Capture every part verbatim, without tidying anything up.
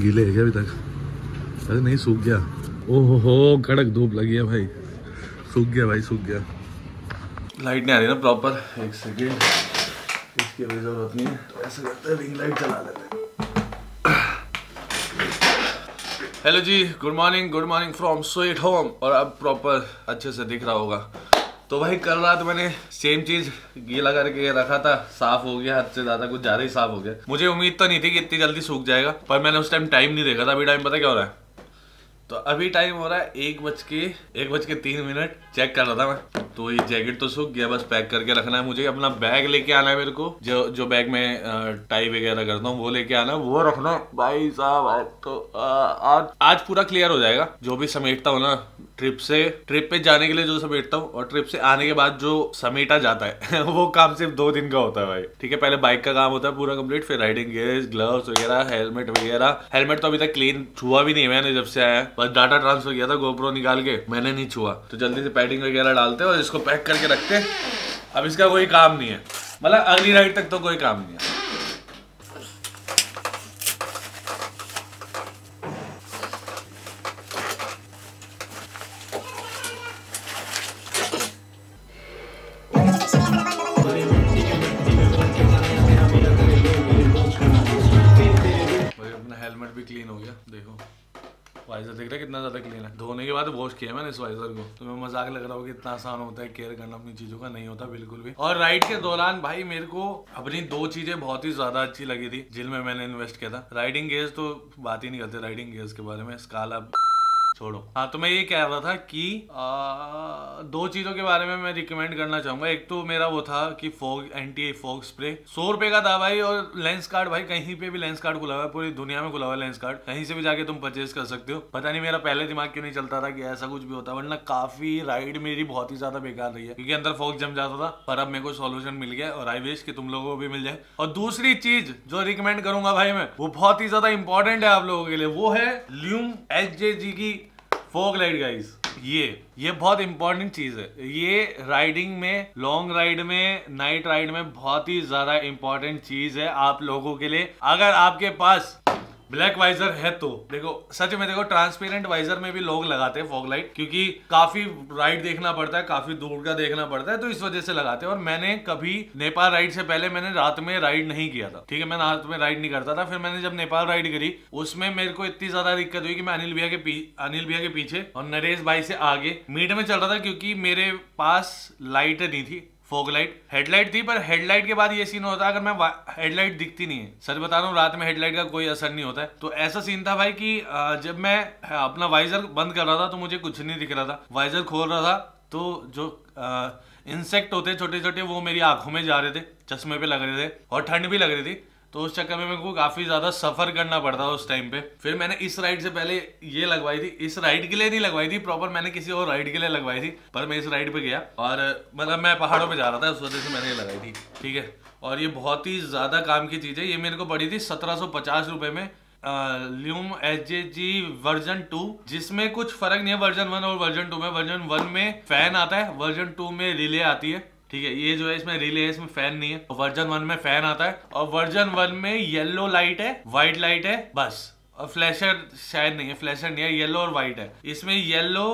गीले है क्या अभी तक? अरे नहीं, सूख गया। ओहो हो, कड़क धूप लगी है भाई, सूख गया भाई, सूख गया। लाइट नहीं आ रही ना प्रॉपर, एक सेकेंड, इसकी अभी जरूरत नहीं है, तो ऐसा करते हैं रिंग लाइट चला लेते हैं। हेलो जी, good morning, good morning from sweet home. और अब प्रॉपर अच्छे से दिख रहा होगा। तो भाई कल रात मैंने सेम चीज गीला करके रखा था, साफ हो गया, हद से ज्यादा कुछ ज्यादा ही साफ हो गया। मुझे उम्मीद तो नहीं थी कि इतनी जल्दी सूख जाएगा, पर मैंने उस टाइम टाइम नहीं देखा था। अभी टाइम पता क्या हो रहा है? तो अभी टाइम हो रहा है एक बज के एक बज के तीन मिनट। चेक कर रहा था मैं, तो ये जैकेट तो सूख गया, बस पैक करके रखना है मुझे। अपना बैग लेके आना है मेरे को, जो जो बैग में टाई वगैरह करता हूँ वो लेके आना, वो रखना भाई साहब। तो आज आज पूरा क्लियर हो जाएगा। जो भी समेटता हूँ ना, ट्रिप से ट्रिप पे जाने के लिए जो समेटता हूँ, और ट्रिप से आने के बाद जो समेटा जाता है वो काम सिर्फ दो दिन का होता है भाई। ठीक है, पहले बाइक का काम होता है पूरा कंप्लीट, फिर राइडिंग गियर्स, ग्लव्स वगैरह, हेलमेट वगैरह। हेलमेट तो अभी तक क्लीन छुआ भी नहीं है मैंने जब से आया, बस डाटा ट्रांसफर किया था गोप्रो निकाल के, मैंने नहीं छुआ। तो जल्दी से पैडिंग वगैरह डालते और इसको पैक करके रखते हैं। अब इसका कोई काम नहीं है, मतलब अगली राइड तक तो कोई काम नहीं है। हेलमेट भी क्लीन हो गया, देखो वाइजर देख रहे कितना ज्यादा क्लीन है। धोने के बाद वॉश किया मैंने इस वाइजर को। तो मैं मजाक लग रहा हूँ कि इतना आसान होता है केयर करना अपनी चीजों का, नहीं होता बिल्कुल भी। और राइड के दौरान भाई मेरे को अपनी दो चीजें बहुत ही ज्यादा अच्छी लगी थी जिनमें मैंने इन्वेस्ट किया था। राइडिंग गियर्स तो बात ही नहीं करते राइडिंग गियर्स के बारे में, स्काला छोड़ो। हाँ, तो मैं ये कह रहा था कि आ, दो चीजों के बारे में मैं रिकमेंड करना चाहूंगा। एक तो मेरा वो था कि फॉग एंटी फॉग स्प्रे, सौ रुपए का था भाई। और लेंस कार्ड भाई, कहीं पे भी लेंस कार्ड खुला हुआ है, पूरी दुनिया में खुला हुआ है लेंस कार्ड, कहीं से भी जाके तुम परचेज कर सकते हो। पता नहीं मेरा पहले दिमाग क्यों नहीं चलता था कि ऐसा कुछ भी होता, वरना काफी राइड मेरी बहुत ही ज्यादा बेकार रही है क्योंकि अंदर फॉग जम जाता था। पर अब मेरे को सॉल्यूशन मिल गया और आई विश कि तुम लोगों को भी मिल जाए। और दूसरी चीज जो रिकमेंड करूंगा भाई मैं, वो बहुत ही ज्यादा इंपॉर्टेंट है आप लोगों के लिए, वो है ल्यूम एच जे जी की फॉग लाइट गाइस। ये ये बहुत इंपॉर्टेंट चीज है। ये राइडिंग में, लॉन्ग राइड में, नाइट राइड में बहुत ही ज्यादा इंपॉर्टेंट चीज है आप लोगों के लिए। अगर आपके पास ब्लैक वाइजर है तो देखो, सच में देखो, ट्रांसपेरेंट वाइजर में भी लोग लगाते हैं फॉग लाइट, क्योंकि काफी राइड देखना पड़ता है, काफी दूर का देखना पड़ता है, तो इस वजह से लगाते हैं। और मैंने कभी नेपाल राइड से पहले मैंने रात में राइड नहीं किया था। ठीक है, मैं रात में राइड नहीं करता था। फिर मैंने जब नेपाल राइड करी, उसमें मेरे को इतनी ज्यादा दिक्कत हुई कि मैं अनिल भैया के पी, अनिल भैया के पीछे और नरेश भाई से आगे मीट में चल रहा था, क्योंकि मेरे पास लाइट नहीं थी, फॉग लाइट। हेडलाइट थी, पर हेडलाइट के बाद ये सीन होता है, अगर मैं हेडलाइट दिखती नहीं है, सच बता रहा हूँ, रात में हेडलाइट का कोई असर नहीं होता है। तो ऐसा सीन था भाई कि जब मैं अपना वाइजर बंद कर रहा था तो मुझे कुछ नहीं दिख रहा था, वाइजर खोल रहा था तो जो इंसेक्ट होते छोटे छोटे वो मेरी आंखों में जा रहे थे, चश्मे पे लग रहे थे, और ठंड भी लग रही थी। तो उस चक्कर में मेरे को काफी ज्यादा सफर करना पड़ता उस टाइम पे। फिर मैंने इस राइड से पहले ये लगवाई थी, इस राइड के लिए नहीं लगवाई थी प्रॉपर, मैंने किसी और राइड के लिए लगवाई थी, पर मैं इस राइड पे गया और मतलब मैं पहाड़ों पे जा रहा था, उस वजह से मैंने ये लगाई थी। ठीक है, और ये बहुत ही ज्यादा काम की चीज है। ये मेरे को पड़ी थी सत्रह सौ पचास रुपए में, lume H J G version two, जिसमें कुछ फर्क नहीं है वर्जन वन और वर्जन टू में। वर्जन वन में फैन आता है, वर्जन टू में रिले आती है। ठीक है, ये जो है इसमें रिले है, इसमें फैन नहीं है। वर्जन वन में फैन आता है, और वर्जन वन में येलो लाइट है, व्हाइट लाइट है बस, और फ्लैशर शायद नहीं है, फ्लैशर नहीं है, येलो और व्हाइट है। इसमें येलो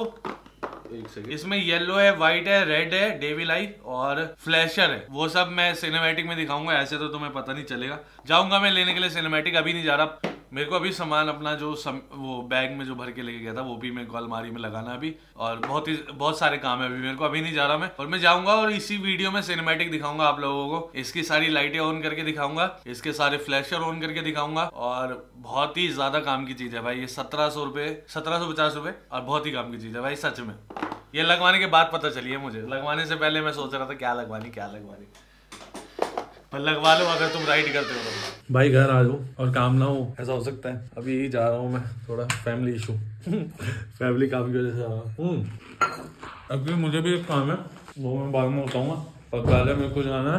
एक सेकंड इसमें येलो है, व्हाइट है, रेड है, डेविल आई और फ्लैशर है। वो सब मैं सिनेमैटिक में दिखाऊंगा, ऐसे तो तुम्हें पता नहीं चलेगा। जाऊंगा मैं लेने के लिए सिनेमैटिक, अभी नहीं जा रहा। मेरे को अभी सामान अपना जो सम, वो बैग में जो भर के लेके गया था वो भी मेरे को अलमारी में लगाना अभी, और बहुत ही बहुत सारे काम है अभी मेरे को, अभी नहीं जा रहा मैं। और मैं जाऊंगा और इसी वीडियो में सिनेमैटिक दिखाऊंगा आप लोगों को, इसकी सारी लाइटें ऑन करके दिखाऊंगा, इसके सारे फ्लैशर ऑन करके दिखाऊंगा। और बहुत ही ज्यादा काम की चीज है भाई ये, सत्रह सौ रुपए सत्रह सौ पचास रुपए और बहुत ही काम की चीज है भाई सच में। ये लगवाने के बाद पता चली है मुझे, लगवाने से पहले मैं सोच रहा था क्या लगवानी क्या लगवानी, पर लगवा लो अगर तुम राइड करते हो तो। भाई घर आ जाओ और काम ना हो, ऐसा हो सकता है। अभी जा रहा हूँ मैं, थोड़ा फैमिली इशू फैमिली काम की वजह से आ रहा हूँ। अभी मुझे भी एक काम है, वो मैं बाद में बताऊंगा। और पहले मेरे को जाना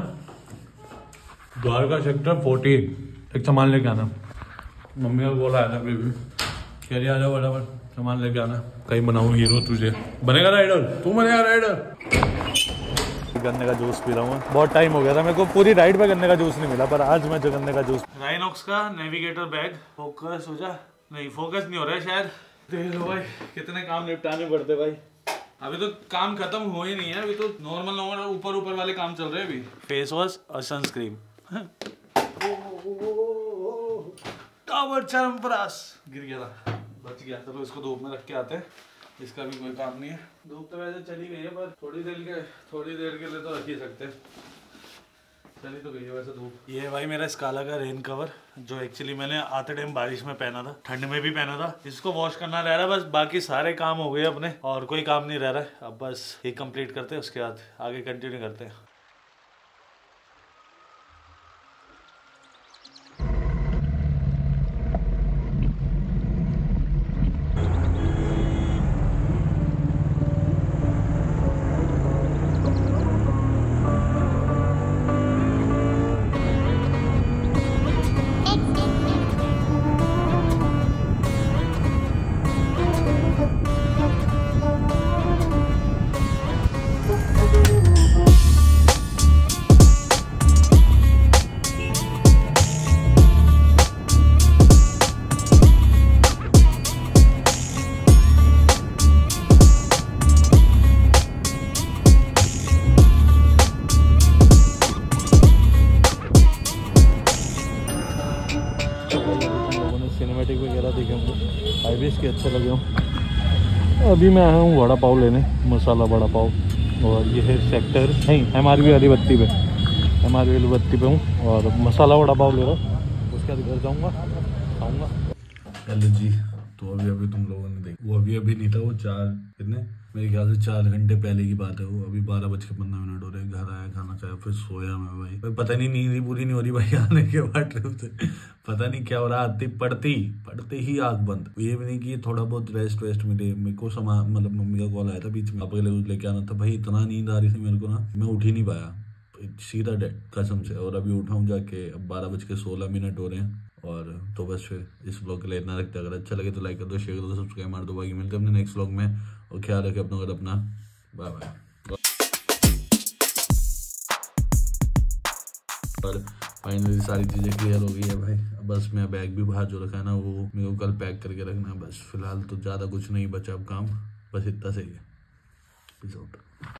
है द्वारका सेक्टर फोर्टीन, एक सामान लेके आना। मम्मी को बोला है ना बेबी, कह रही आ जाओ बराबर, सामान लेके आना। कहीं बनाऊँ हीरो, तुझे बनेगा राइडर, तू बनेगा राइडर। गन्ने का जूस पी रहा हूँ, बहुत टाइम हो गया था मेरे को पूरी राइड पे गन्ने का जूस नहीं मिला, पर आज मैं जो गन्ने का जूस। राइनॉक्स का नेविगेटर बैग, फोकस हो जा, नहीं फोकस नहीं हो रहा है शायद। देख लो भाई कितने काम निपटाने पड़ते भाई। अभी तो काम खत्म हो ही नहीं है, अभी तो नॉर्मल नॉर्मल ऊपर ऊपर वाले काम चल रहे हैं अभी। फेस वॉश और सनस्क्रीन। टावर चरमप्रास गिर गया था, बच गया। चलो इसको धूप में रख के आते हैं, इसका भी कोई काम नहीं है। धूप तो वैसे चली गई है पर थोड़ी देर के थोड़ी देर के लिए तो रख ही सकते हैं। चली तो गई है वैसे धूप। ये भाई मेरा स्काला का रेन कवर जो एक्चुअली मैंने आते टाइम बारिश में पहना था, ठंड में भी पहना था। इसको वॉश करना रह रहा है बस, बाकी सारे काम हो गए अपने और कोई काम नहीं रह रहा है। अब बस ये कंप्लीट करते हैं, उसके बाद आगे कंटिन्यू करते हैं। सिनेमैटिक वगैरह देखे होंगे, हाईवेज के अच्छे लगे हों। अभी मैं आया हूँ वड़ा पाव लेने, मसाला वड़ा पाव। और ये है सेक्टर नहीं एम आर वी वाली बत्ती पे, एम आर वी वाली बत्ती पे हूँ और मसाला वड़ा पाव ले रहा हूँ। उसके बाद घर जाऊँगा, खाऊँगा। चलो जी, तो अभी अभी तुम लोगों ने देखा, वो अभी अभी नहीं था, वो चार कितने मेरे ख्याल से चार घंटे पहले की बात है। वो अभी बारह बज के पंद्रह मिनट हो रहे हैं। घर आया, खाना खाया, फिर सोया मैं भाई। भाई पता नहीं नींद ही पूरी नहीं हो रही भाई आने के बाद ट्रिप से। पता नहीं क्या हो रहा, आती पढ़ती पढ़ते ही आग बंद। ये भी नहीं कि थोड़ा बहुत रेस्ट वेस्ट मिले। मेरे को समा मतलब मम्मी का कॉल आया था बीच में, आप अगले लेके आना था भाई। इतना नींद आ रही थी मेरे को ना, मैं उठ ही नहीं पाया सीधा डेड कसम से। और अभी उठाऊँ जाके, अब बारह बज के सोलह मिनट हो रहे हैं। और तो बस फिर इस ब्लॉग के लिए इतना रखते हैं। अगर अच्छा लगे तो लाइक कर दो, शेयर कर दो, सब्सक्राइब मार दो। बाकी मिलते हैं अपने नेक्स्ट ब्लॉग में, और ख्याल रखें अपना और अपना। Bye bye. और फाइनली सारी चीज़ें क्लियर हो गई है भाई। बस मैं बैग भी बाहर जो रखा है ना, वो मेरे को कल पैक करके रखना है। बस फिलहाल तो ज़्यादा कुछ नहीं बचा अब काम, बस इतना सही है। Peace out.